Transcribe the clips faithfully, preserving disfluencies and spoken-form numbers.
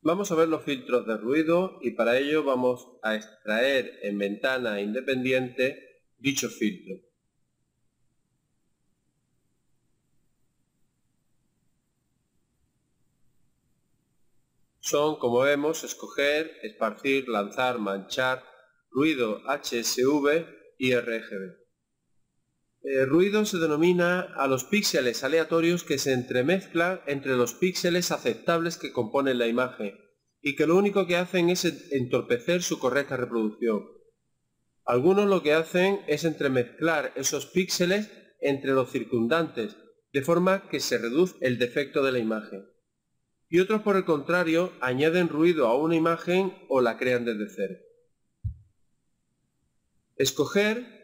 Vamos a ver los filtros de ruido y para ello vamos a extraer en ventana independiente dicho filtro. Son, como vemos, escoger, esparcir, lanzar, manchar, ruido H S V y R G B. El ruido se denomina a los píxeles aleatorios que se entremezclan entre los píxeles aceptables que componen la imagen y que lo único que hacen es entorpecer su correcta reproducción. Algunos lo que hacen es entremezclar esos píxeles entre los circundantes, de forma que se reduce el defecto de la imagen. Y otros, por el contrario, añaden ruido a una imagen o la crean desde cero. Escoger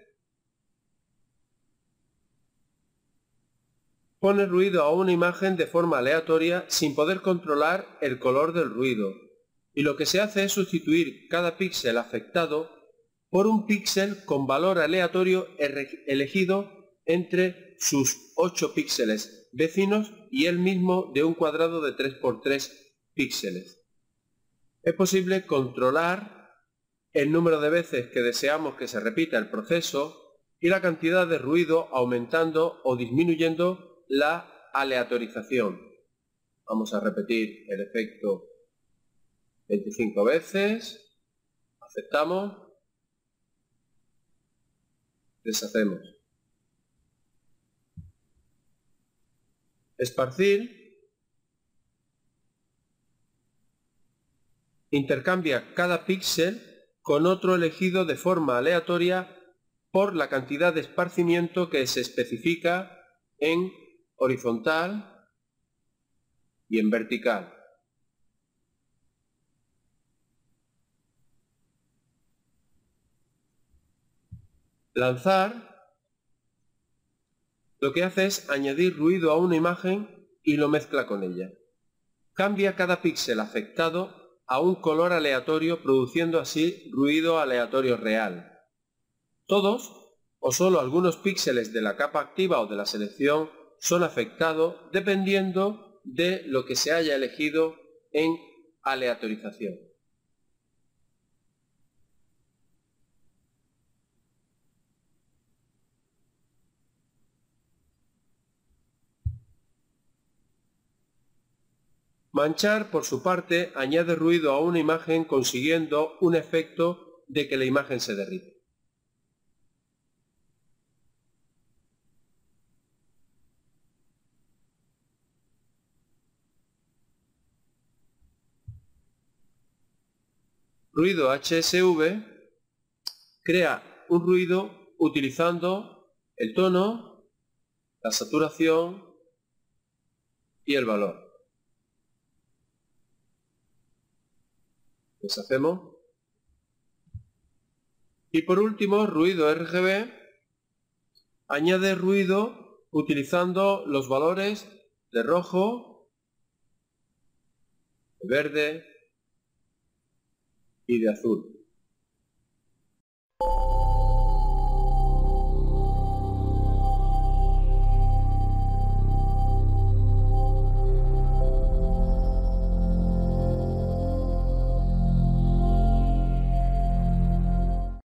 pone ruido a una imagen de forma aleatoria sin poder controlar el color del ruido, y lo que se hace es sustituir cada píxel afectado por un píxel con valor aleatorio elegido entre sus ocho píxeles vecinos y el mismo de un cuadrado de tres por tres píxeles. Es posible controlar el número de veces que deseamos que se repita el proceso y la cantidad de ruido aumentando o disminuyendo la aleatorización. Vamos a repetir el efecto veinticinco veces, aceptamos, deshacemos. Esparcir intercambia cada píxel con otro elegido de forma aleatoria por la cantidad de esparcimiento que se especifica en horizontal y en vertical. Lanzar lo que hace es añadir ruido a una imagen y lo mezcla con ella. Cambia cada píxel afectado a un color aleatorio, produciendo así ruido aleatorio real. Todos o solo algunos píxeles de la capa activa o de la selección son afectados dependiendo de lo que se haya elegido en aleatorización. Manchar, por su parte, añade ruido a una imagen consiguiendo un efecto de que la imagen se derrite. Ruido H S V crea un ruido utilizando el tono, la saturación y el valor. Deshacemos. Y por último, ruido R G B añade ruido utilizando los valores de rojo, de verde y de azul.